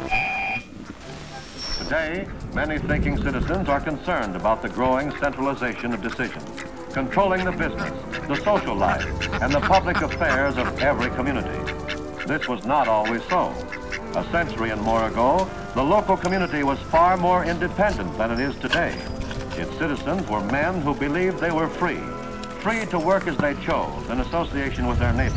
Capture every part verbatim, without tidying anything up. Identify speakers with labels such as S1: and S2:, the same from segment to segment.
S1: Today, many thinking citizens are concerned about the growing centralization of decisions, controlling the business, the social life, and the public affairs of every community. This was not always so. A century and more ago, the local community was far more independent than it is today. Its citizens were men who believed they were free, free to work as they chose in association with their neighbors.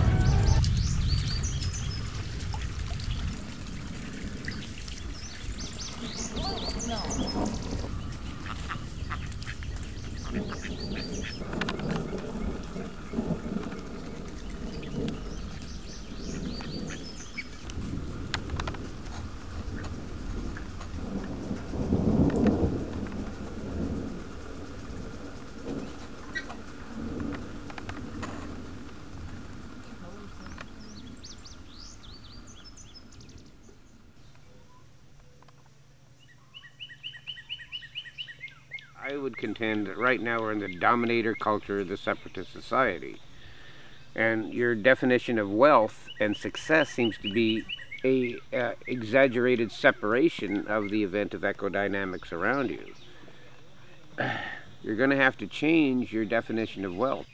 S2: I would contend that right now we're in the dominator culture of the separatist society. And your definition of wealth and success seems to be a uh, exaggerated separation of the event of ecodynamics around you. You're going to have to change your definition of wealth.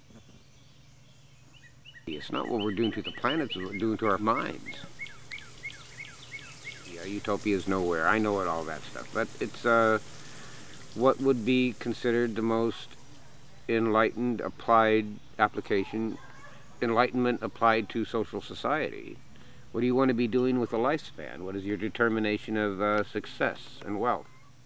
S2: It's not what we're doing to the planet, it's what we're doing to our minds. Yeah, utopia is nowhere. I know it, all that stuff. But it's uh, what would be considered the most enlightened applied application, enlightenment applied to social society. What do you want to be doing with a lifespan? What is your determination of uh, success and wealth?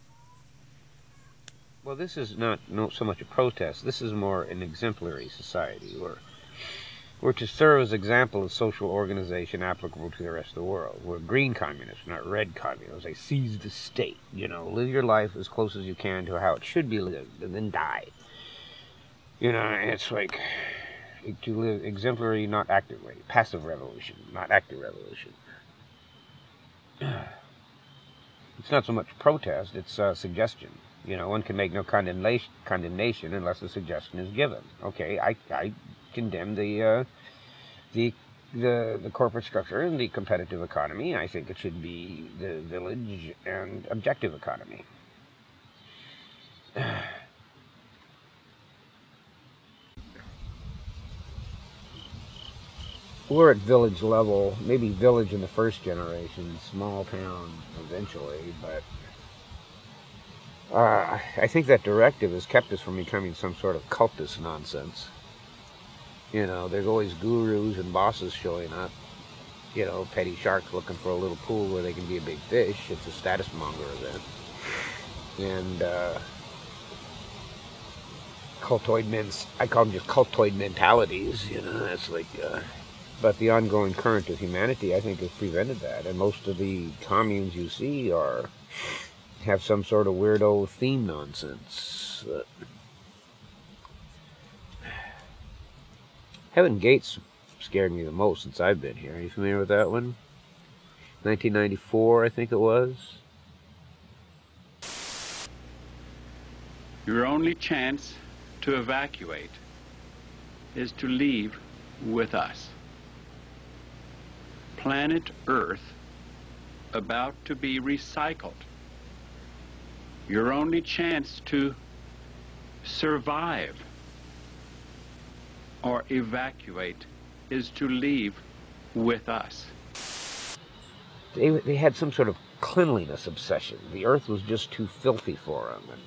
S2: Well, this is not, not so much a protest. This is more an exemplary society. We're, we're to serve as example of social organization applicable to the rest of the world. We're green communists, not red communists. They seize the state. You know, live your life as close as you can to how it should be lived, and then die. You know, it's like to live exemplary, not actively. Passive revolution, not active revolution. It's not so much protest, it's uh, suggestion. You know, one can make no condemnation, condemnation unless a suggestion is given. Okay, I, I condemn the, uh, the, the, the corporate structure and the competitive economy. I think it should be the village and objective economy. We're at village level, maybe village in the first generation, small town eventually, but uh, I think that directive has kept us from becoming some sort of cultist nonsense. You know, there's always gurus and bosses showing up. You know, petty sharks looking for a little pool where they can be a big fish. It's a status monger event. And uh, cultoid men, I call them just cultoid mentalities, you know, that's like... Uh, But the ongoing current of humanity, I think, has prevented that. And most of the communes you see are have some sort of weirdo theme nonsense. But Heaven Gates scared me the most since I've been here. Are you familiar with that one? nineteen ninety-four, I think it was.
S3: Your only chance to evacuate is to leave with us. Planet Earth about to be recycled. Your only chance to survive or evacuate is to leave with us.
S2: They, they had some sort of cleanliness obsession. The Earth was just too filthy for them. And,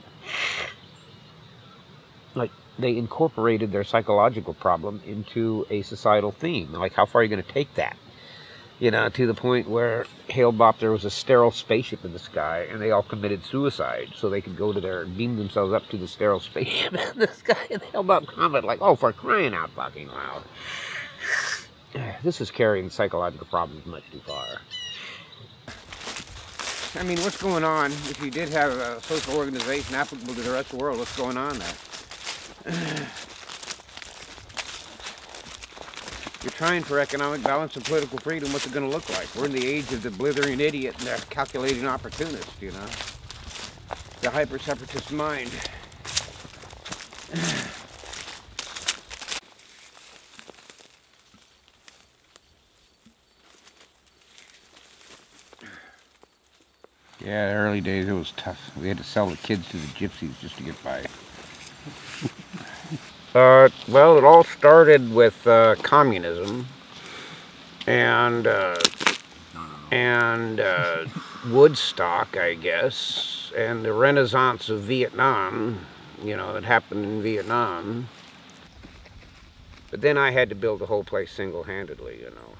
S2: like, they incorporated their psychological problem into a societal theme. Like, how far are you going to take that? You know, to the point where Hale-Bopp, there was a sterile spaceship in the sky, and they all committed suicide so they could go to their, beam themselves up to the sterile spaceship in the sky, and Hale-Bopp comment like, oh, for crying out fucking loud. This is carrying psychological problems much too far. I mean, what's going on, if you did have a social organization applicable to the rest of the world, what's going on there? You're trying for economic balance and political freedom. What's it going to look like? We're in the age of the blithering idiot and the calculating opportunist, you know. The hyper-separatist mind. Yeah, the early days it was tough. We had to sell the kids to the gypsies just to get by. uh, well, it all started with uh, communism and uh, and uh, Woodstock, I guess, and the renaissance of Vietnam, you know, that happened in Vietnam. But then I had to build the whole place single-handedly, you know.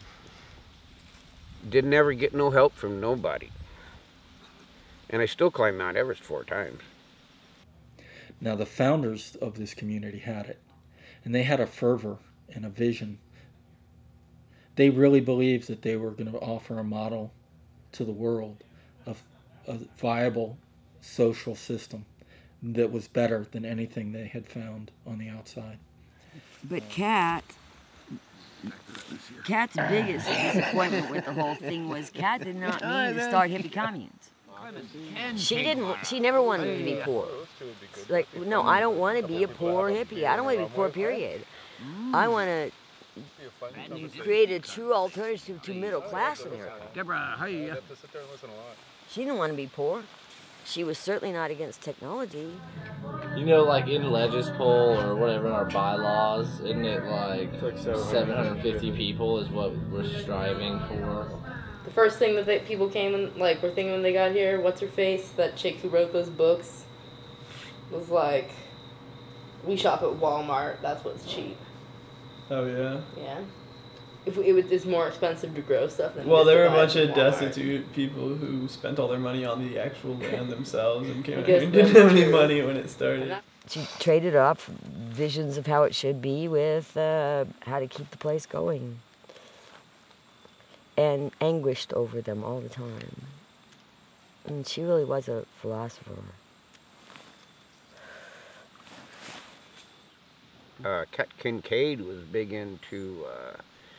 S2: Didn't ever get no help from nobody. And I still climbed Mount Everest four times.
S4: Now, the founders of this community had it, and they had a fervor and a vision. They really believed that they were going to offer a model to the world of a viable social system that was better than anything they had found on the outside.
S5: But Kat, Kat's biggest disappointment with the whole thing was Kat did not mean to start hippie communes. She didn't. She never wanted to be poor. Like, no, I don't want to be a poor hippie. I don't want to be poor. Period. I want to create a true alternative to middle class America.
S2: Deborah, how you?
S5: She didn't want to be poor. She was certainly not against technology.
S6: You know, like in Legispol or whatever in our bylaws, isn't it like seven hundred fifty people is what we're striving for?
S7: The first thing that they, people came and like were thinking when they got here, what's her face, that chick who wrote those books, was like, we shop at Walmart. That's what's cheap.
S8: Oh yeah.
S7: Yeah. If it was, it's more expensive to grow stuff than.
S8: Well, there were a
S7: buy
S8: bunch
S7: from
S8: of
S7: Walmart.
S8: destitute people who spent all their money on the actual land themselves and came
S7: I
S8: out here
S7: guess
S8: and didn't
S7: that's
S8: have any
S7: true.
S8: money when it started.
S5: She traded off visions of how it should be with uh, how to keep the place going. And anguished over them all the time. And she really was a philosopher.
S2: Uh, Kat Kincaid was big into uh,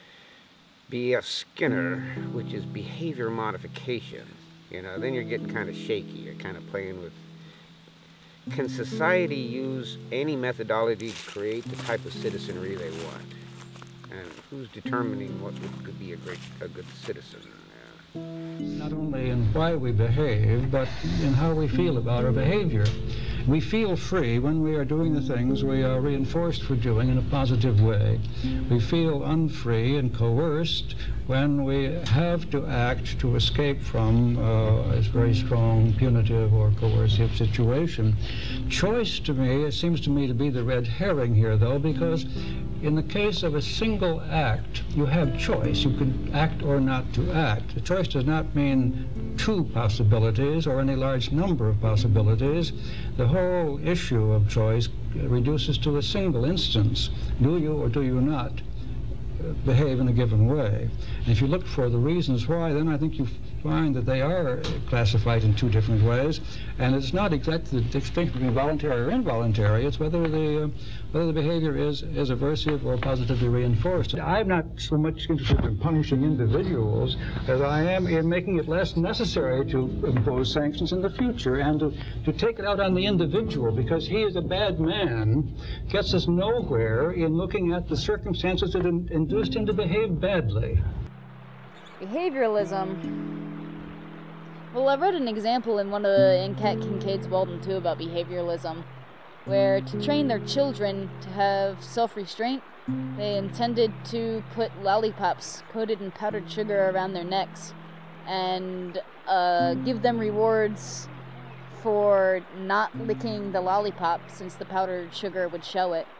S2: B F Skinner, which is behavior modification. You know, then you're getting kind of shaky. You're kind of playing with, can society use any methodology to create the type of citizenry they want? And who's determining what would, could be a great, a good citizen? Uh,
S9: Not only in why we behave, but in how we feel about our behavior. We feel free when we are doing the things we are reinforced for doing in a positive way. We feel unfree and coerced when we have to act to escape from uh, a very strong punitive or coercive situation. Choice, to me, it seems to me to be the red herring here, though, because in the case of a single act, you have choice. You can act or not to act. The choice does not mean two possibilities or any large number of possibilities. The whole issue of choice reduces to a single instance. Do you or do you not behave in a given way? And if you look for the reasons why, then I think you find that they are classified in two different ways. And it's not exactly the distinction between voluntary or involuntary. It's whether the uh, whether the behavior is is aversive or positively reinforced. I'm not so much interested in punishing individuals as I am in making it less necessary to impose sanctions in the future and to, to take it out on the individual, because he is a bad man, gets us nowhere in looking at the circumstances that in, induced him to behave badly.
S10: Behavioralism. Well, I wrote an example in one of the, in Kat Kincaid's Walden too about behavioralism, where to train their children to have self-restraint, they intended to put lollipops coated in powdered sugar around their necks and uh, give them rewards for not licking the lollipop since the powdered sugar would show it.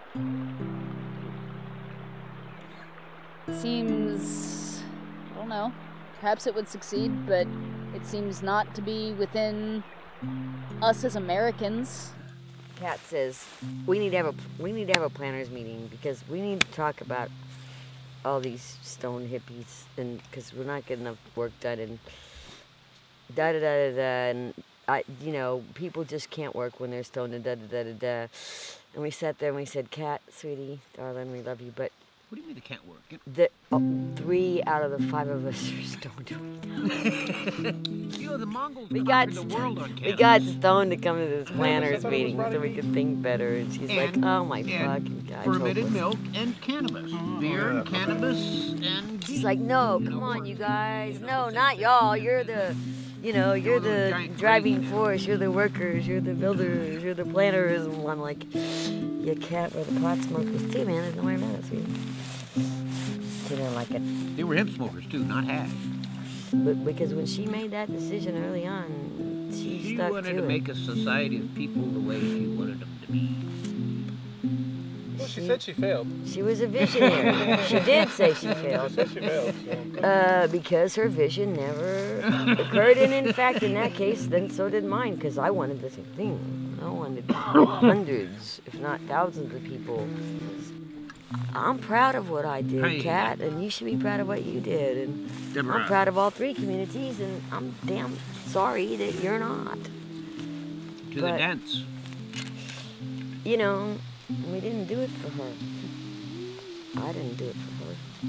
S10: Seems, I don't know, perhaps it would succeed, but it seems not to be within us as Americans.
S5: Kat says we need to have a we need to have a planners meeting because we need to talk about all these stone hippies, and because we're not getting enough work done, and da da da da da, and I, you know, people just can't work when they're stoned and da da da da da. And we sat there and we said, Kat, sweetie, darling, we love you, but
S11: what do you mean they can't work?
S5: the oh, three out of the five of us are stoned.
S11: You know, the Mongols
S5: we got
S11: the world on
S5: we got stoned to come to this planners meeting so we could think better, and she's
S11: and,
S5: like, oh my fucking God.
S11: Fermented milk and cannabis. Beer and cannabis and
S5: She's like, no, come on, you guys. No, not y'all. You're the, you know, you're the driving force. You're the workers. You're the builders. You're the planners. And I'm like, you can't wear the pot smokers too, man. There's nowhere else. She didn't like it.
S11: They were hemp smokers too, not hash.
S5: But because when she made that decision early on, she,
S11: She
S5: stuck
S11: wanted
S5: to,
S11: to
S5: it.
S11: make a society of people the way she wanted them to be.
S8: Well, she said she failed.
S5: She was a visionary. She did say she failed.
S8: She said she failed. So.
S5: Uh, because her vision never occurred, and in fact, in that case, then so did mine, because I wanted the same thing. I wanted hundreds, if not thousands of people. I'm proud of what I did,
S11: Hey.
S5: Kat, and you should be proud of what you did. And
S11: Deborah.
S5: I'm proud of all three communities, and I'm damn sorry that you're not.
S11: To the
S5: But,
S11: dance.
S5: You know, we didn't do it for her. I didn't do it for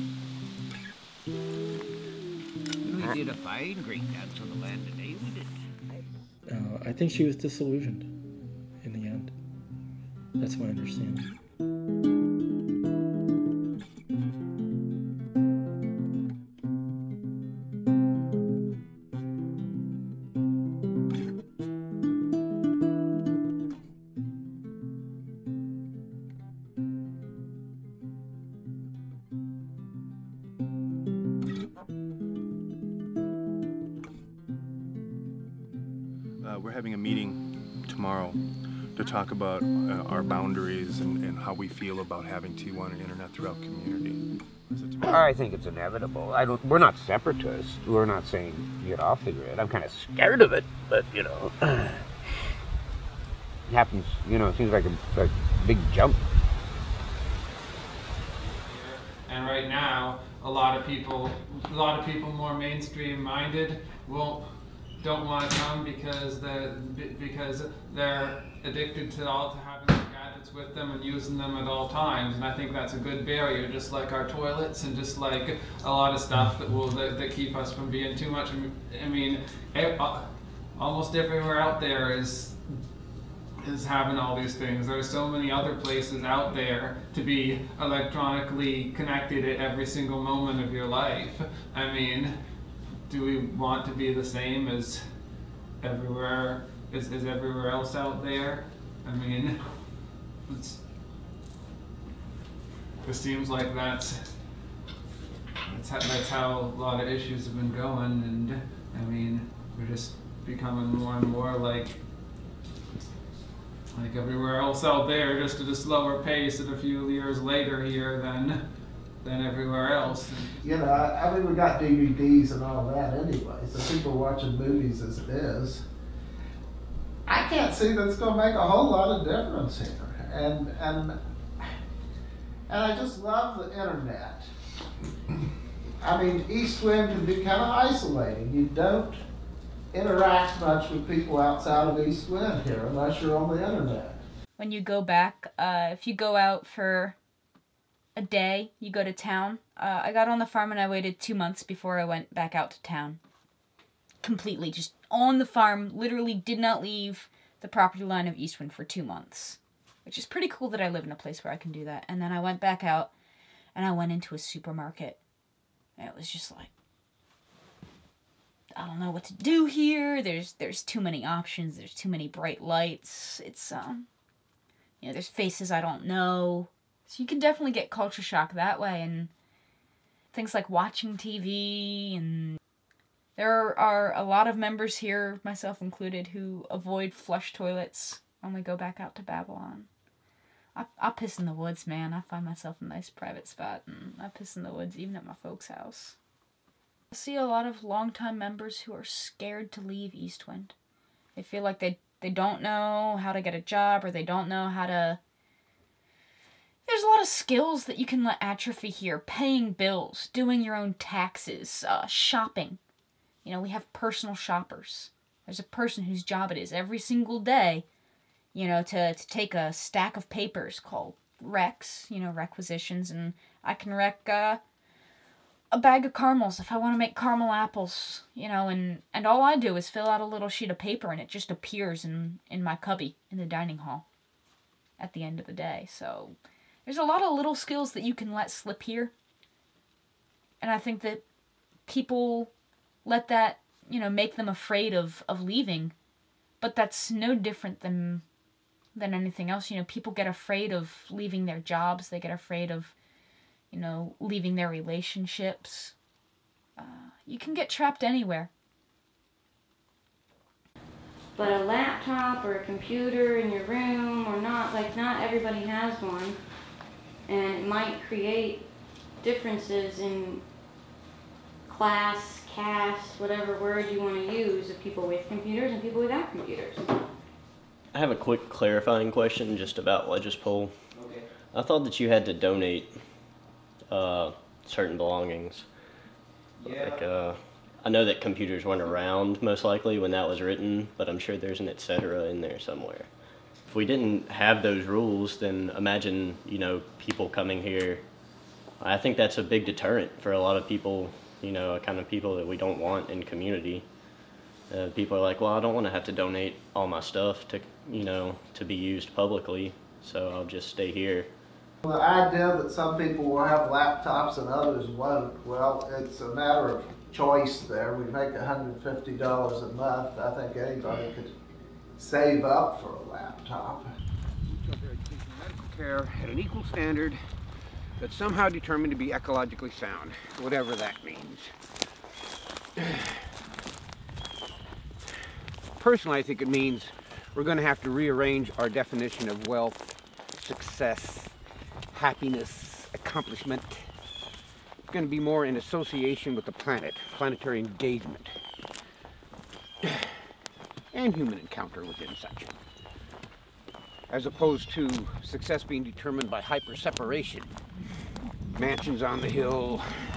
S5: her.
S11: We did a fine great dance on the land today, we did.
S4: Uh, I think she was disillusioned in the end. That's my understanding.
S12: Uh, we're having a meeting tomorrow to talk about uh, our boundaries and, and how we feel about having T one and internet throughout the community. Is it tomorrow?
S2: I think it's inevitable. I don't. We're not separatists. We're not saying get off the grid. I'm kind of scared of it, but you know, it happens. You know, it seems like a, a big jump.
S13: And right now, a lot of people, a lot of people more mainstream-minded won't don't want to come because they because they're addicted to all to having their gadgets with them and using them at all times. And I think that's a good barrier, just like our toilets and just like a lot of stuff that will that, that keep us from being too much. I mean, it, uh, almost everywhere out there is is having all these things. There's so many other places out there to be electronically connected at every single moment of your life. I mean, do we want to be the same as everywhere as, as everywhere else out there? I mean, it's, it seems like that's that's how, that's how a lot of issues have been going, and I mean, we're just becoming more and more like like everywhere else out there, just at a slower pace and a few years later here than than everywhere else.
S14: You know, I, I mean, we got D V Ds and all that anyway, so people are watching movies as it is. I can't see that's going to make a whole lot of difference here. And, and, and I just love the internet. I mean, East Wind can be kind of isolating. You don't interact much with people outside of East Wind here unless you're on the internet.
S15: When you go back, uh, if you go out for a day, you go to town. Uh, I got on the farm and I waited two months before I went back out to town. Completely, just on the farm, literally did not leave the property line of Eastwind for two months. Which is pretty cool that I live in a place where I can do that. And then I went back out and I went into a supermarket. And it was just like, I don't know what to do here. There's there's too many options. There's too many bright lights. It's, um, you know, there's faces I don't know. So you can definitely get culture shock that way, and things like watching T V, and there are a lot of members here, myself included, who avoid flush toilets when we go back out to Babylon. I, I piss in the woods, man. I find myself a nice private spot, and I piss in the woods even at my folks' house. I see a lot of longtime members who are scared to leave Eastwind. They feel like they, they don't know how to get a job, or they don't know how to... There's a lot of skills that you can let atrophy here. Paying bills, doing your own taxes, uh, shopping. You know, we have personal shoppers. There's a person whose job it is every single day, you know, to, to take a stack of papers called recs, you know, requisitions, and I can rec uh, a bag of caramels if I want to make caramel apples, you know, and, and all I do is fill out a little sheet of paper and it just appears in, in my cubby in the dining hall at the end of the day, so... There's a lot of little skills that you can let slip here. and I think that people let that, you know, make them afraid of, of leaving. But that's no different than than anything else. You know, people get afraid of leaving their jobs. They get afraid of, you know, leaving their relationships. Uh, you can get trapped anywhere.
S16: But a laptop or a computer in your room or not, like not everybody has one. And it might create differences in class, caste, whatever word you want to use, of people with computers and people without computers.
S17: I have a quick clarifying question just about Legispol. Okay. I thought that you had to donate uh, certain belongings. Yeah. Like, uh, I know that computers weren't around most likely when that was written, but I'm sure there's an et cetera in there somewhere. If we didn't have those rules, then imagine, you know, people coming here. I think that's a big deterrent for a lot of people, you know, kind of people that we don't want in community. Uh, people are like, well, I don't want to have to donate all my stuff to, you know, to be used publicly, so I'll just stay here.
S14: The idea that some people will have laptops and others won't, well, it's a matter of choice there. We make one hundred fifty dollars a month. I think anybody could save up for a laptop.
S2: Medical care at an equal standard that's somehow determined to be ecologically sound, whatever that means. Personally, I think it means we're going to have to rearrange our definition of wealth, success, happiness, accomplishment. It's going to be more in association with the planet, planetary engagement, and human encounter within such, as opposed to success being determined by hyper-separation, mansions on the hill,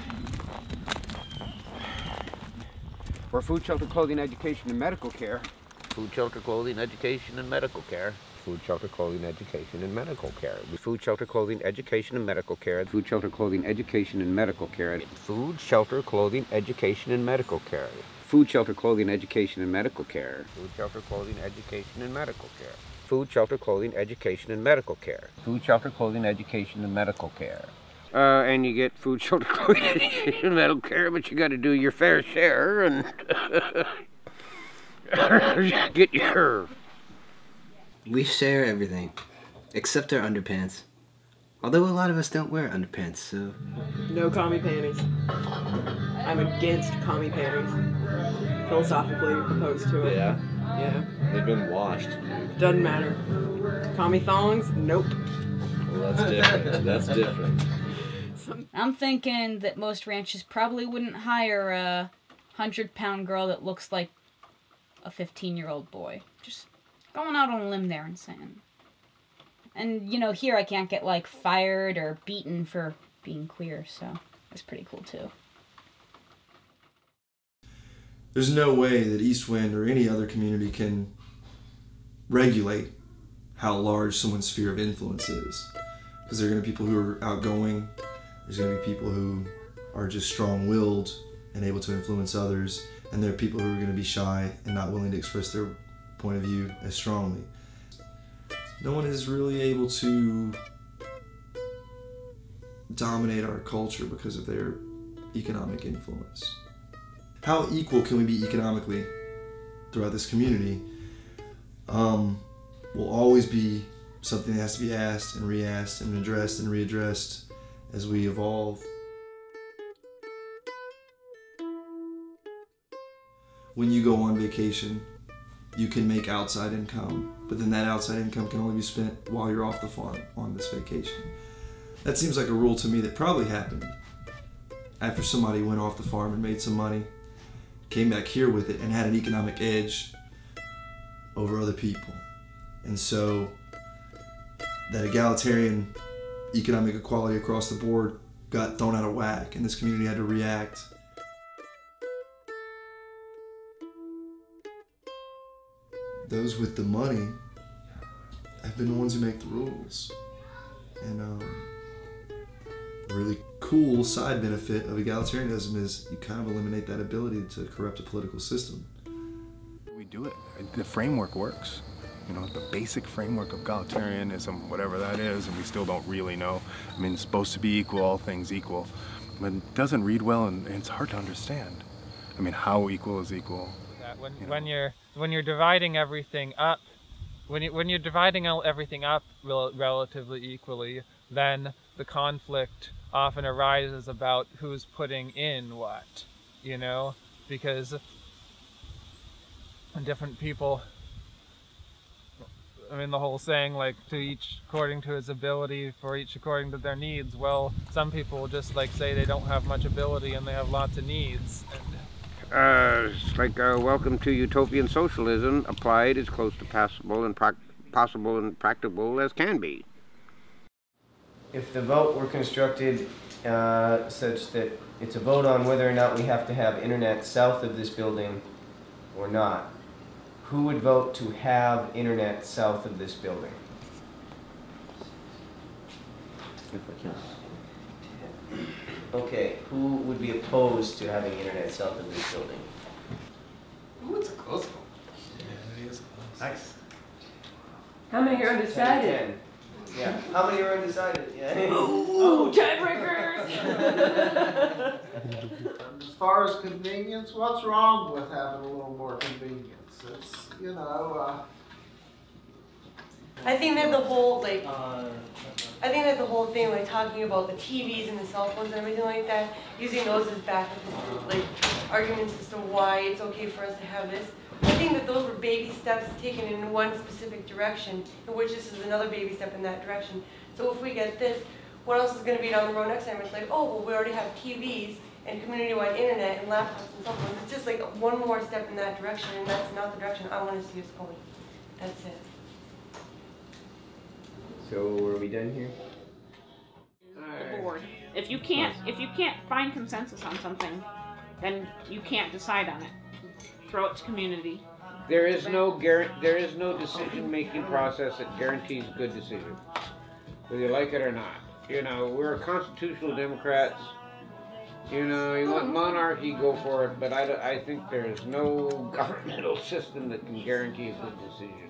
S2: or food, shelter, clothing, education, and medical care.
S11: Food, shelter, clothing, education, and medical care.
S2: Food, shelter, clothing, education, and medical care. Food, shelter, clothing, education, and medical care. Food, shelter, clothing, education, and medical care. Food, shelter, clothing, education, and medical care. Food, shelter, clothing, education, and medical care. Food, shelter, clothing, education, and medical care. Food, shelter, clothing, education, and medical care. Food, shelter, clothing, education, and medical care. Uh, and you get food, shelter, clothing, education, and medical care, but you got to do your fair share and get your...
S18: We share everything, except our underpants. Although a lot of us don't wear underpants, so...
S19: No commie panties. I'm against commie panties. Philosophically opposed to it.
S6: Yeah?
S19: Yeah.
S6: They've been washed, dude.
S19: Doesn't matter. Commie thongs? Nope.
S6: Well, that's different. That's different.
S15: I'm thinking that most ranches probably wouldn't hire a hundred-pound girl that looks like a fifteen-year-old boy. Just going out on a limb there and saying. And, you know, here I can't get, like, fired or beaten for being queer, so that's pretty cool, too.
S20: There's no way that Eastwind or any other community can regulate how large someone's sphere of influence is. Because there are going to be people who are outgoing, there's going to be people who are just strong-willed and able to influence others, and there are people who are going to be shy and not willing to express their point of view as strongly. No one is really able to dominate our culture because of their economic influence. How equal can we be economically throughout this community um, will always be something that has to be asked and re-asked and addressed and readdressed as we evolve. When you go on vacation, you can make outside income, but then that outside income can only be spent while you're off the farm on this vacation. That seems like a rule to me that probably happened after somebody went off the farm and made some money, came back here with it, and had an economic edge over other people. And so that egalitarian economic equality across the board got thrown out of whack, and this community had to react. Those with the money have been the ones who make the rules. And um, a really cool side benefit of egalitarianism is you kind of eliminate that ability to corrupt a political system.
S12: We do it. The framework works. You know, the basic framework of egalitarianism, whatever that is, and we still don't really know. I mean, it's supposed to be equal, all things equal. but it doesn't read well, and, and it's hard to understand. I mean, how equal is equal?
S13: That when,
S12: you know?
S13: when you're when you're dividing everything up, when you when you're dividing all- everything up rel- relatively equally, then the conflict often arises about who's putting in what, you know, because different people. I mean, the whole saying, like, to each according to his ability, for each according to their needs. Well, some people just, like, say they don't have much ability and they have lots of needs.
S2: Uh, it's like uh, welcome to utopian socialism, applied as close to possible and prac possible and practicable as can be.
S21: If the vote were constructed uh, such that it's a vote on whether or not we have to have internet south of this building or not, who would vote to have internet south of this building? Okay, who would be opposed to having internet south of this building?
S22: Ooh, it's a close one.
S21: Yeah, it is close. Nice.
S19: How many are undecided?
S21: Yeah. How many are undecided? Yeah.
S19: Ooh, tiebreakers!
S14: As far as convenience, what's wrong with having a little more convenience? It's, you know, uh,
S23: I think that the whole, like, I think that the whole thing, like, talking about the T Vs and the cell phones and everything like that, using those as backup, like, arguments as to why it's okay for us to have this. I think that those were baby steps taken in one specific direction, in which this is another baby step in that direction. So if we get this, what else is going to be down the road next time? It's like, oh, well, we already have T Vs and community-wide internet and laptops and cell phones. It's just like one more step in that direction, and that's not the direction I want to see us going. That's it.
S21: So are we done here?
S24: The board. If you can't, if you can't find consensus on something, then you can't decide on it. Throw it to community.
S2: There is no guar there is no decision-making process that guarantees good decision, whether you like it or not. You know, we're constitutional Democrats. You know, you want monarchy, go for it, but I, I think there's no governmental system that can guarantee a good decision.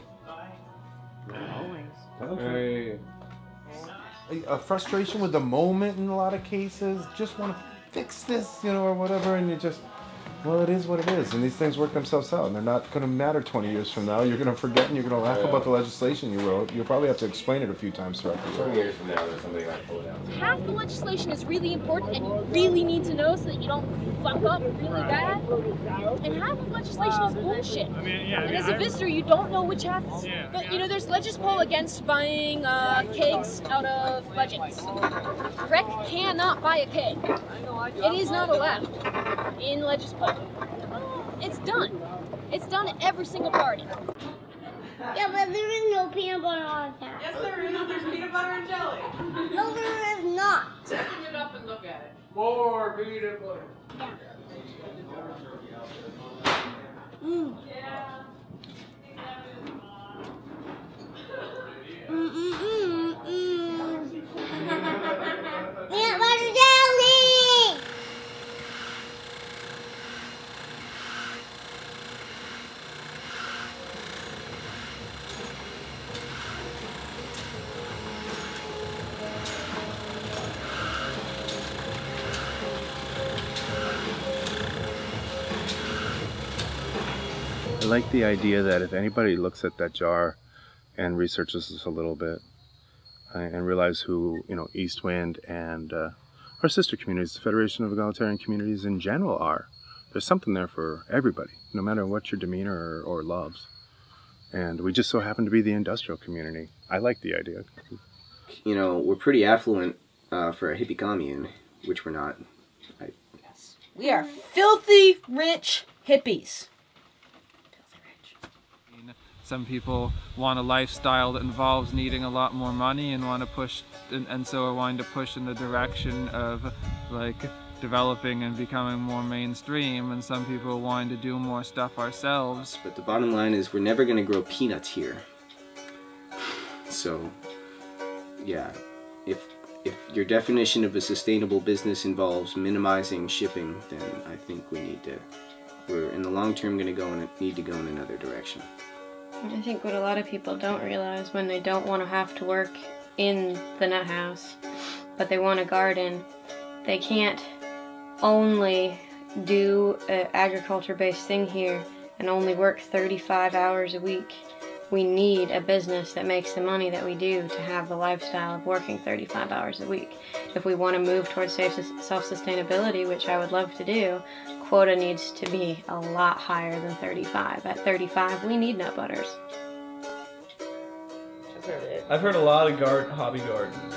S25: Okay. A, a frustration with the moment in a lot of cases. Just want to fix this, you know, or whatever, and you just, well, it is what it is, and these things work themselves out, and they're not going to matter twenty years from now. You're going to forget, and you're going to laugh
S26: Yeah.
S25: about the legislation you wrote. You'll probably have to explain it a few times throughout the year.
S26: twenty years from now, there's somebody might pull it out.
S10: Half the legislation is really important and you really need to know so that you don't fuck up really bad. And half of legislation is bullshit.
S13: I mean, yeah, I
S10: and
S13: mean,
S10: as a
S13: I-
S10: visitor, you don't know which half is.
S13: Yeah.
S10: But you know, there's Legispol against buying uh, kegs out of budgets. Rec cannot buy a keg. It is not allowed in Legispol. It's done. It's done at every single party.
S27: Yeah, but there is no peanut butter on tap.
S19: Yes, there is. There's peanut butter and jelly.
S27: No, there is not.
S19: Open it up and look at it.
S2: More peanut butter.
S27: Mm. Mm, mm, mm, mm. Peanut butter jelly!
S12: I like the idea that if anybody looks at that jar and researches this a little bit uh, and realize who, you know, Eastwind and uh, our sister communities, the Federation of Egalitarian Communities in general are, there's something there for everybody, no matter what your demeanor or, or loves. And we just so happen to be the industrial community. I like the idea.
S18: You know, we're pretty affluent uh, for a hippie commune, which we're not. I,
S15: We are filthy rich hippies.
S13: Some people want a lifestyle that involves needing a lot more money and want to push, and, and so are wanting to push in the direction of, like, developing and becoming more mainstream, and some people are wanting to do more stuff ourselves.
S18: but the bottom line is we're never going to grow peanuts here. So, yeah, if if your definition of a sustainable business involves minimizing shipping, then I think we need to, we're in the long term going to go in, need to go in another direction.
S16: I think what a lot of people don't realize when they don't want to have to work in the nut house, but they want a garden, they can't only do an agriculture-based thing here and only work thirty-five hours a week. We need a business that makes the money that we do to have the lifestyle of working thirty-five hours a week. If we want to move towards self-sustainability, which I would love to do, quota needs to be a lot higher than thirty-five. At thirty-five, we need nut butters.
S1: I've heard it.
S3: I've heard a lot of gar hobby gardens.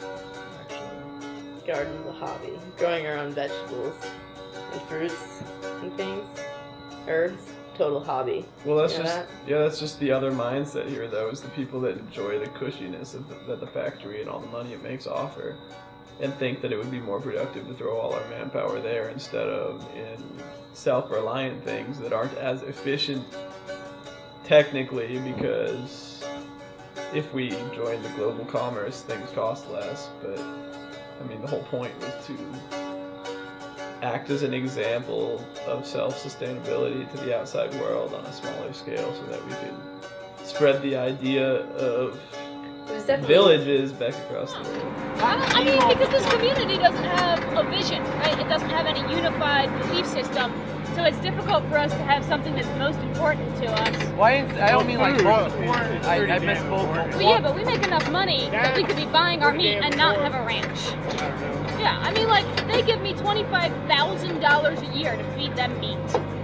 S1: Garden's a hobby. Growing our own vegetables and fruits and things. Herbs. Total hobby.
S3: Well, that's
S1: you know
S3: just
S1: that?
S3: yeah, that's just the other mindset here, though, is the people that enjoy the cushiness of the, that the factory and all the money it makes offer, and think that it would be more productive to throw all our manpower there instead of in self-reliant things that aren't as efficient technically, because if we join the global commerce, things cost less. But I mean, the whole point was to act as an example of self-sustainability to the outside world on a smaller scale, so that we could spread the idea of villages back across the world.
S10: I mean, because this community doesn't have a vision, right? It doesn't have any unified belief system, so it's difficult for us to have something that's most important to us.
S4: Why? I don't mean like both. I, I meant both.
S10: Well, yeah, but we make enough money that we could be buying our meat and not have a ranch. Yeah, I mean, like, they give me twenty-five thousand dollars a year to feed them meat.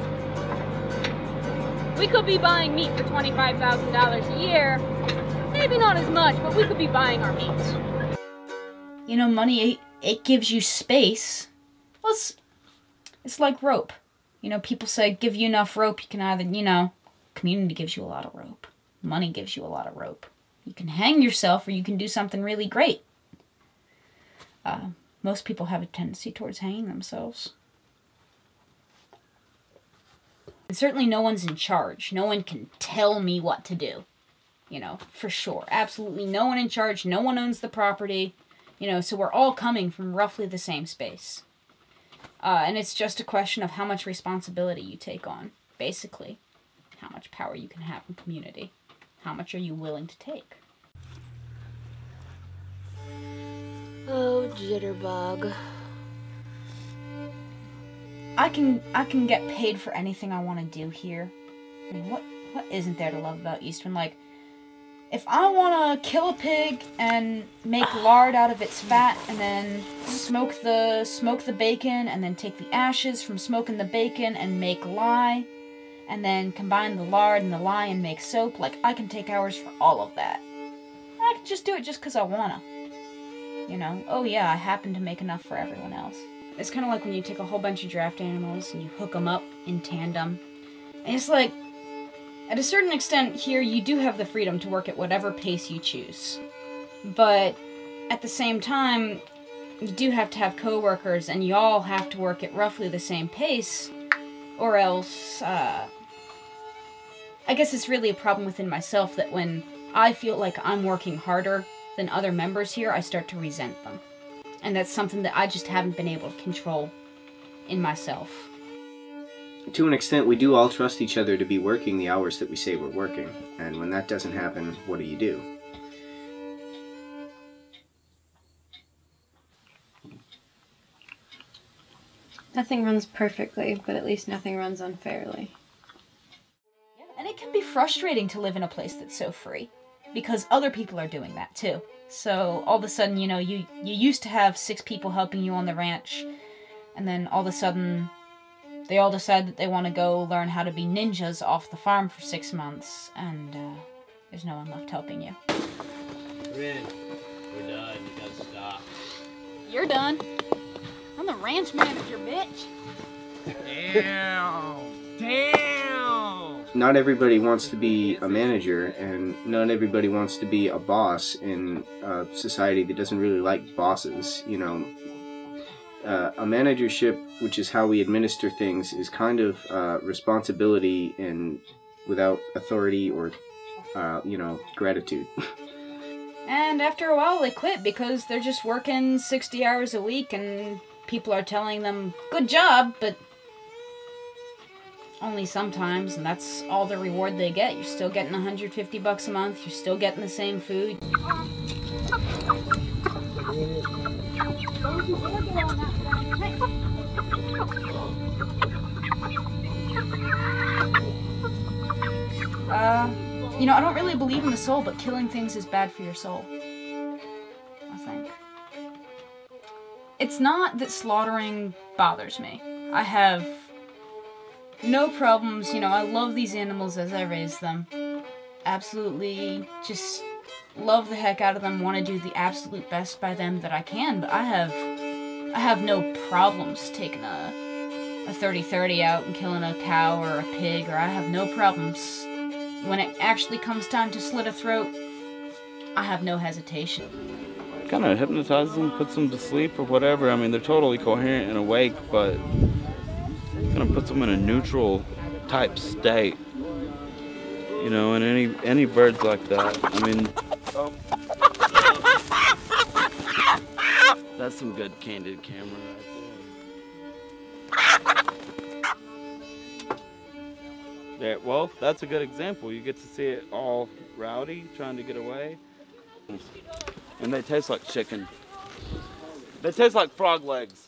S10: We could be buying meat for twenty-five thousand dollars a year. Maybe not as much, but we could be buying our meat.
S15: You know, money, it, it gives you space. Well, it's, it's like rope. You know, people say, give you enough rope, you can either, you know, community gives you a lot of rope. Money gives you a lot of rope. You can hang yourself, or you can do something really great. Uh, most people have a tendency towards hanging themselves. And certainly no one's in charge. No one can tell me what to do. You know, for sure. Absolutely no one in charge. No one owns the property. You know, so we're all coming from roughly the same space. Uh, and it's just a question of how much responsibility you take on, basically. How much power you can have in community. How much are you willing to take?
S10: Oh, jitterbug.
S15: I can I can get paid for anything I want to do here. I mean, what what isn't there to love about Eastwind? Like, if I want to kill a pig and make lard out of its fat, and then smoke the smoke the bacon, and then take the ashes from smoking the bacon and make lye, and then combine the lard and the lye and make soap, like, I can take hours for all of that. I can just do it just because I wanna. You know? Oh yeah, I happen to make enough for everyone else. It's kind of like when you take a whole bunch of draft animals and you hook them up in tandem. And it's like, at a certain extent here, you do have the freedom to work at whatever pace you choose. But at the same time, you do have to have co-workers, and you all have to work at roughly the same pace, or else, uh... I guess it's really a problem within myself that when I feel like I'm working harder than other members here, I start to resent them. And that's something that I just haven't been able to control in myself.
S18: To an extent, we do all trust each other to be working the hours that we say we're working. And when that doesn't happen, what do you do?
S16: Nothing runs perfectly, but at least nothing runs unfairly.
S15: And it can be frustrating to live in a place that's so free, because other people are doing that too. So all of a sudden, you know, you, you used to have six people helping you on the ranch, and then all of a sudden, they all decide that they want to go learn how to be ninjas off the farm for six months, and uh, there's no one left helping you.
S17: We're in. We're done. You gotta stop.
S10: You're done. I'm the ranch manager, bitch.
S13: Damn. Damn.
S18: Not everybody wants to be a manager, and not everybody wants to be a boss in a society that doesn't really like bosses. You know, uh, a managership, which is how we administer things, is kind of uh, responsibility and without authority or, uh, you know, gratitude.
S15: And after a while, they quit because they're just working sixty hours a week, and people are telling them, good job, but only sometimes, and that's all the reward they get. You're still getting one hundred fifty bucks a month, you're still getting the same food.
S10: Don't you dare get on that thing. Hey.
S15: Uh, you know, I don't really believe in the soul, but killing things is bad for your soul. I think. It's not that slaughtering bothers me. I have no problems, you know, I love these animals as I raise them. Absolutely just love the heck out of them, want to do the absolute best by them that I can, but I have I have no problems taking a a thirty thirty out and killing a cow or a pig, or I have no problems when it actually comes time to slit a throat. I have no hesitation.
S5: Kind of hypnotize them, put them to sleep or whatever. I mean, they're totally coherent and awake, but kind of puts them in a neutral type state. You know, and any any birds like that. I mean, oh. That's some good candid camera right there. Yeah, well, that's a good example. You get to see it all rowdy, trying to get away. And they taste like chicken. They taste like frog legs.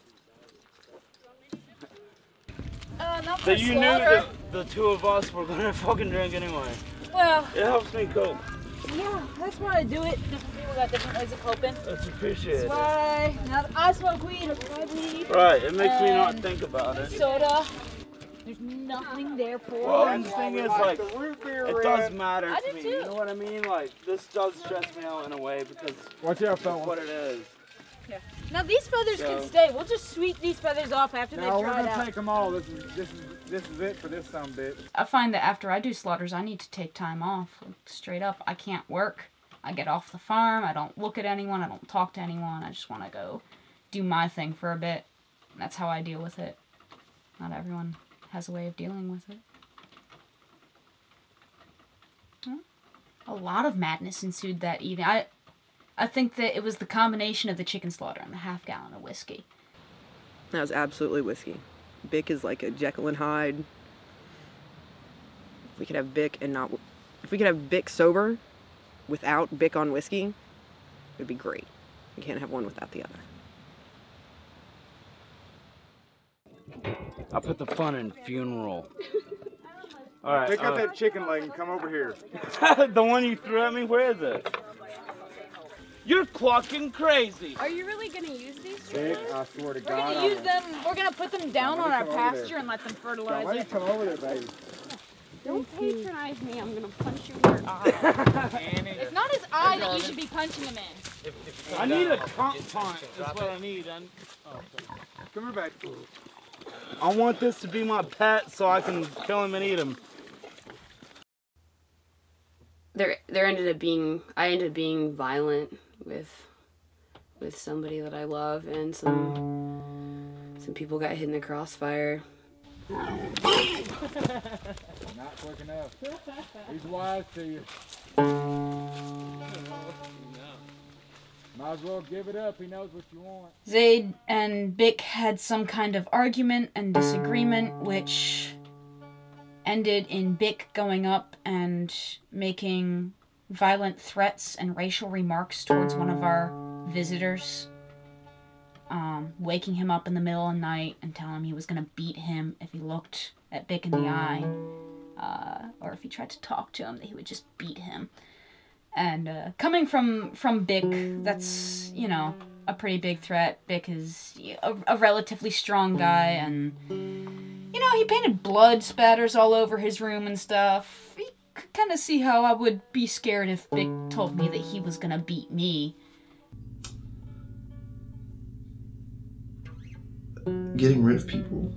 S10: Uh, not
S5: So
S10: for
S5: you knew
S10: slaughter.
S5: that the two of us were gonna fucking drink anyway.
S10: Well,
S5: It helps me cope.
S10: yeah, that's why I do it. Different people got different ways of coping.
S5: That's appreciated.
S10: That's why now that I smoke weed, I weed.
S5: Right, it makes me not
S10: and
S5: think about it.
S10: Soda. There's nothing there for
S5: Well,
S10: it.
S5: and the thing is, like, it does matter
S10: I
S5: to
S10: do
S5: me.
S10: too.
S5: You know what I mean? Like, this does stress me out in a way because
S6: Watch out,
S5: that's
S6: fella.
S5: what it is.
S10: Yeah. Now these feathers
S5: So-
S10: can stay. We'll just sweep these feathers off after
S6: No,
S10: they've
S6: we're
S10: dried
S6: gonna
S10: out.
S6: take them all. This is this is this is it for this son of a bitch.
S15: I find that after I do slaughters, I need to take time off. Like, straight up, I can't work. I get off the farm, I don't look at anyone, I don't talk to anyone, I just want to go do my thing for a bit. And that's how I deal with it. Not everyone has a way of dealing with it. Well, a lot of madness ensued that evening. I, I think that it was the combination of the chicken slaughter and the half gallon of whiskey.
S19: That was absolutely whiskey. Bic is like a Jekyll and Hyde. If we could have Bic and not, if we could have Bic sober, without Bic on whiskey, it'd be great. You can't have one without the other.
S5: I put the fun in funeral. All right.
S6: Pick up
S5: uh,
S6: that chicken leg and come over here.
S5: the one you threw at me. Where is it? You're clucking crazy.
S10: Are you really gonna use these?
S6: Vic, I swear to
S10: We're
S6: God.
S10: gonna
S6: I
S10: use
S6: will.
S10: them. We're gonna put them down on our
S6: Somebody come over
S10: pasture
S6: there.
S10: and let them fertilize
S6: Somebody
S10: it.
S6: come over there, baby.
S24: Don't patronize me. I'm gonna punch you in your eye.
S10: It's not his eye that you should be punching him in.
S5: I need a comp punch. That's what I need. I, oh,
S6: Come here, back.
S5: I want this to be my pet so I can kill him and eat him.
S7: There, there ended up being, I ended up being violent with, with somebody that I love, and some, some people got hit in the crossfire.
S6: Not quick enough. He's wise to you. Might as well give it up. He knows what you want.
S15: Zaid and Bic had some kind of argument and disagreement, which ended in Bic going up and making violent threats and racial remarks towards one of our visitors, um, waking him up in the middle of the night and telling him he was going to beat him if he looked at Bic in the eye, uh, or if he tried to talk to him, that he would just beat him. And uh, coming from from Bic, that's, you know, a pretty big threat. Bic is a, a relatively strong guy, and, you know, he painted blood spatters all over his room and stuff. You could kind of see how I would be scared if Bic told me that he was gonna beat me.
S8: Getting rid of people.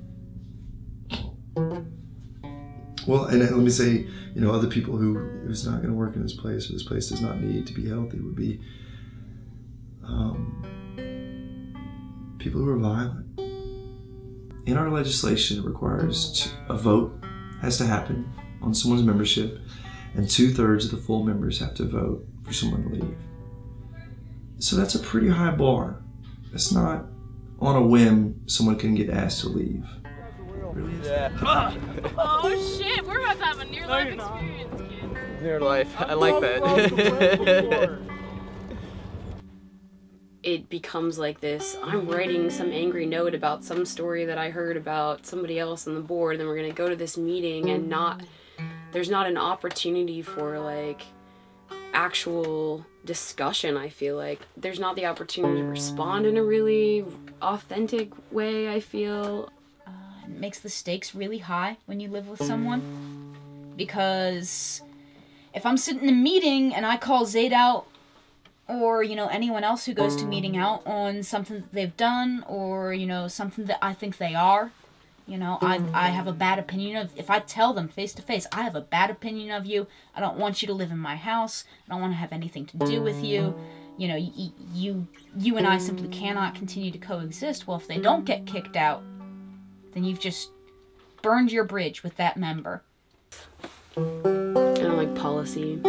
S8: Well, and let me say, you know, other people who who's not going to work in this place, or this place does not need to be healthy, would be um, people who are violent. In our legislation, it requires to, a vote has to happen on someone's membership, and two-thirds of the full members have to vote for someone to leave. So that's a pretty high bar. It's not on a whim someone can get asked to leave. Really is.
S10: Oh shit, we're about to have a near life experience, kids.
S19: Near life. I like that.
S7: it becomes like this, I'm writing some angry note about some story that I heard about somebody else on the board, and then we're gonna go to this meeting, and not, there's not an opportunity for like actual discussion. I feel like there's not the opportunity to respond in a really authentic way, I feel.
S15: Uh, it makes the stakes really high when you live with someone, because if I'm sitting in a meeting and I call Zayd out, or, you know, anyone else who goes to meeting out on something that they've done, or, you know, something that I think they are, you know, I, I have a bad opinion of, if I tell them face to face, I have a bad opinion of you, I don't want you to live in my house, I don't want to have anything to do with you, you know, you, you, you and I simply cannot continue to coexist. Well, if they don't get kicked out, then you've just burned your bridge with that member.
S7: I don't like policy.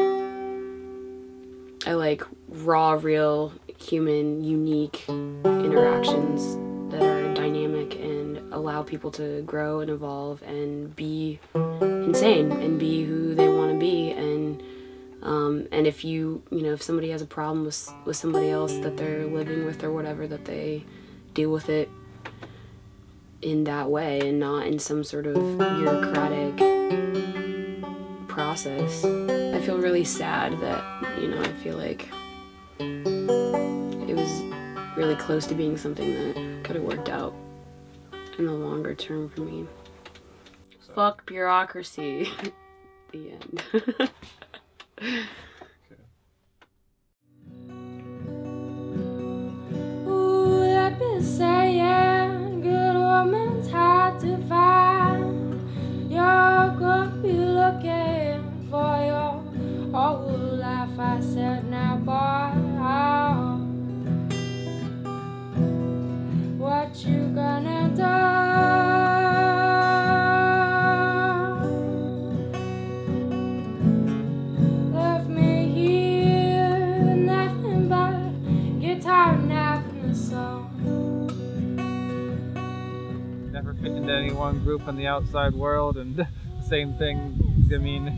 S7: I like raw, real, human, unique interactions that are dynamic and allow people to grow and evolve and be insane and be who they want to be. And um, and if you, you know, if somebody has a problem with, with somebody else that they're living with or whatever, that they deal with it in that way and not in some sort of bureaucratic process. I feel really sad that, you know, I feel like it was really close to being something that could have worked out in the longer term for me. So. Fuck bureaucracy. The end.
S9: Ooh, like been saying, good woman's hard to find. You're gonna be looking for your whole life. I said, now boy, what you gonna do? Left me here, nothing but guitar and happiness song.
S13: Never fit into any one group in the outside world, and the same thing, I mean,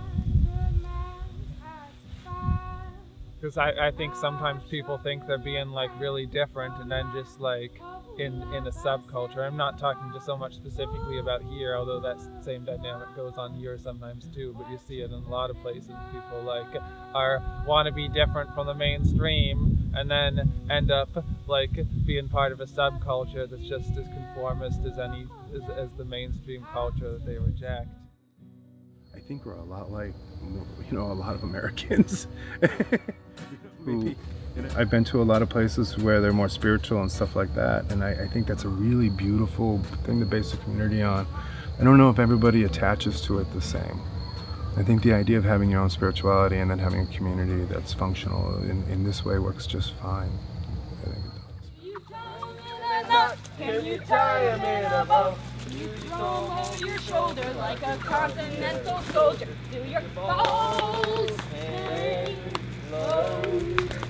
S13: because I, I think sometimes people think they're being like really different and then just like in in a subculture. I'm not talking just so much specifically about here, although that same dynamic goes on here sometimes too, but you see it in a lot of places. People like are want to be different from the mainstream and then end up like being part of a subculture that's just as conformist as any as, as the mainstream culture that they reject.
S12: I think we're a lot like, you know, a lot of Americans. Who, I've been to a lot of places where they're more spiritual and stuff like that, and I, I think that's a really beautiful thing to base a community on. I don't know if everybody attaches to it the same. I think the idea of having your own spirituality and then having a community that's functional in, in this way works just fine. I think it does.
S9: Can you tie him in a bow? You throw over your shoulder like a continental soldier. Do your balls hang low?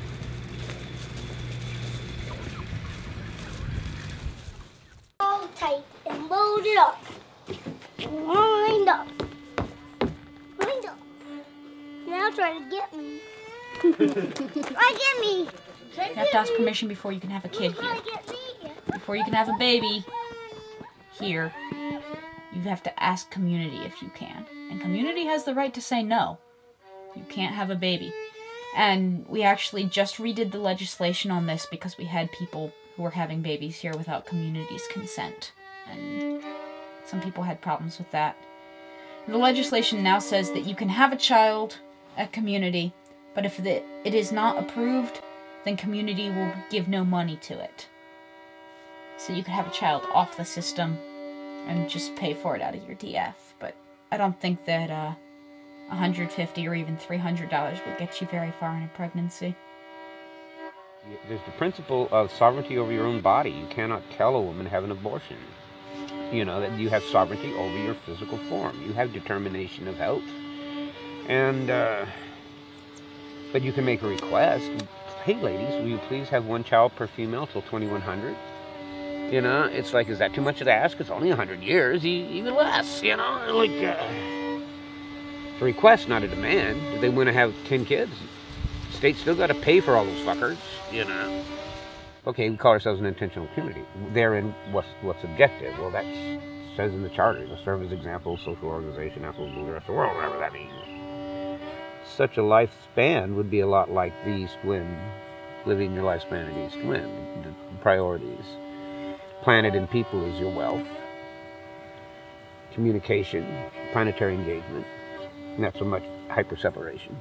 S27: All tight and loaded up. Lined up. Lined up. Now try to get me. Try to get me.
S15: You have to ask permission before you can have a kid here. Before you can have a baby here, you have to ask community if you can. And community has the right to say no. You can't have a baby. And we actually just redid the legislation on this because we had people who were having babies here without community's consent. And some people had problems with that. The legislation now says that you can have a child at community, but if the, it is not approved, then community will give no money to it. So you could have a child off the system and just pay for it out of your D F. But I don't think that uh, one hundred fifty dollars or even three hundred dollars would get you very far in a pregnancy.
S2: There's the principle of sovereignty over your own body. You cannot tell a woman to have an abortion. You know, that you have sovereignty over your physical form. You have determination of health. And, uh, but you can make a request. Hey ladies, will you please have one child per female till twenty-one hundred? You know, it's like, is that too much to ask? It's only one hundred years, even less, you know? Like, uh, it's a request, not a demand. Do they want to have ten kids? The state's still got to pay for all those fuckers, you know? Okay, we call ourselves an intentional community. Therein, what's, what's objective? Well, that says in the charter, to serve as example, social organization, absolute rule the rest of the world, whatever that means. Such a lifespan would be a lot like the East Wind, living your lifespan at East Wind. The priorities. Planet and people is your wealth. Communication, planetary engagement, not so much hyper-separation.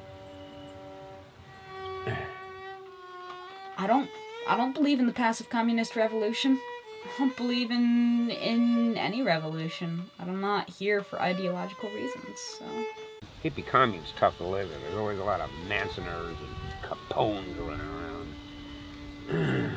S15: I don't I don't believe in the passive communist revolution. I don't believe in in any revolution. I'm not here for ideological reasons, so.
S2: Hippie commune's tough to live in. There's always a lot of Mansoners and Capones running around.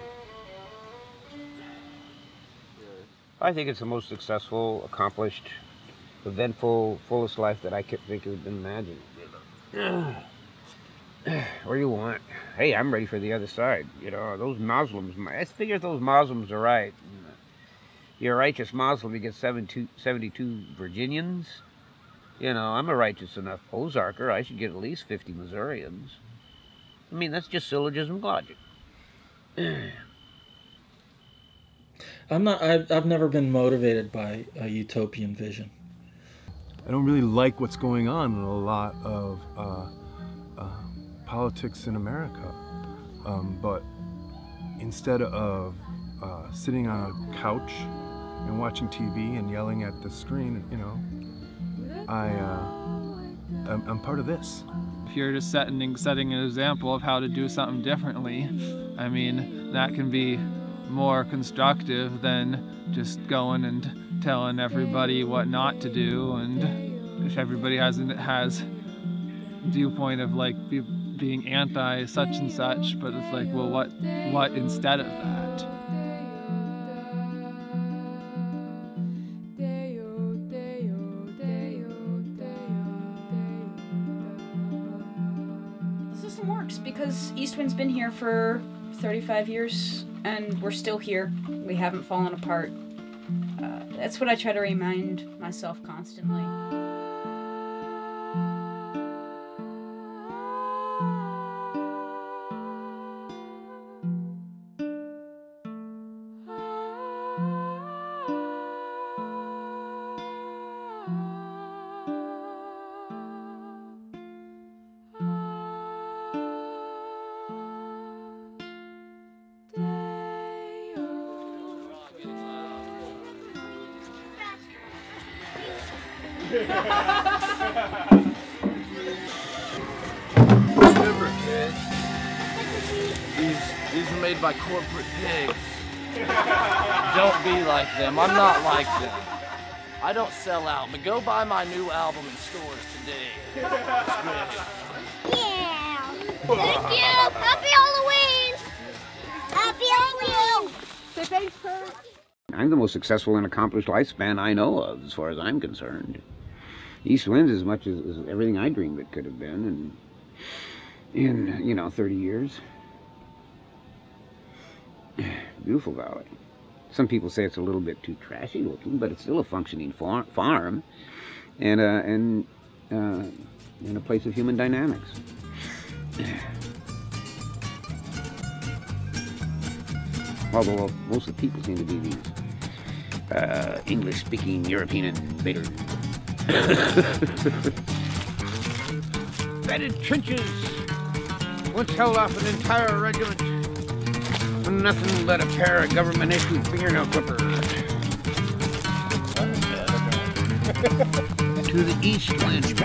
S2: I think it's the most successful, accomplished, eventful, fullest life that I could think of and imagine. What do you want? Hey, I'm ready for the other side. You know, those Muslims, I figure if those Muslims are right. You're a righteous Muslim, you get seventy-two Virginians. You know, I'm a righteous enough Ozarker, I should get at least fifty Missourians. I mean, that's just syllogism logic.
S11: I'm not, I've, I've never been motivated by a utopian vision.
S12: I don't really like what's going on in a lot of uh, uh, politics in America. Um, but instead of uh, sitting on a couch and watching T V and yelling at the screen, you know, I, uh, I'm, I'm part of this.
S13: If you're just setting, setting an example of how to do something differently, I mean, that can be more constructive than just going and telling everybody what not to do. And if everybody has has viewpoint of like be, being anti such and such, but it's like, well, what what instead of that?
S15: The system works because Eastwind's been here for thirty-five years and we're still here. We haven't fallen apart. Uh, that's what I try to remind myself constantly.
S4: Remember, kids, these, these are made by corporate pigs. Don't be like them. I'm not like them. I don't sell out, but go buy my new album in stores today. It's good.
S27: Yeah. Thank you. Happy Halloween. Happy Halloween. Say thanks, Kurt.
S2: I'm the most successful and accomplished lifespan I know of, as far as I'm concerned. East Wind's as much as, as everything I dreamed it could have been, and in, you know, thirty years. Beautiful valley. Some people say it's a little bit too trashy looking, but it's still a functioning far farm, and uh, and uh, and a place of human dynamics. Although most of the people seem to be these uh, English-speaking European invaders. Bedded trenches once held off an entire regiment, and nothing but a pair of government-issued fingernail clippers. To the east wind.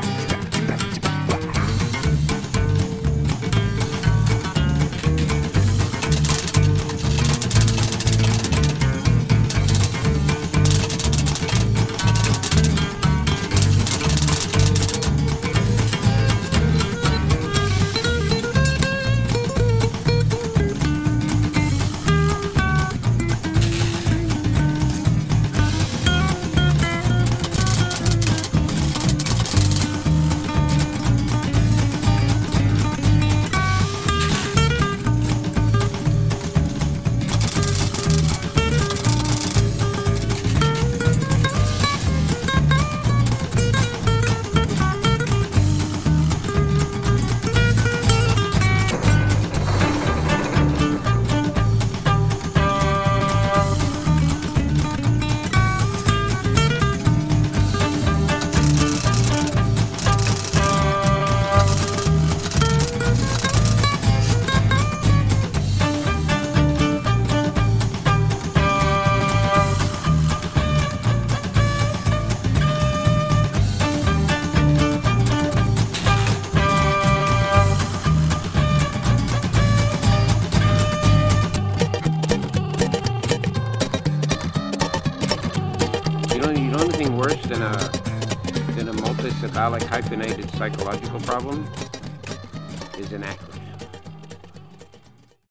S2: anything worse than a than a multisyllabic hyphenated psychological problem is inaccurate.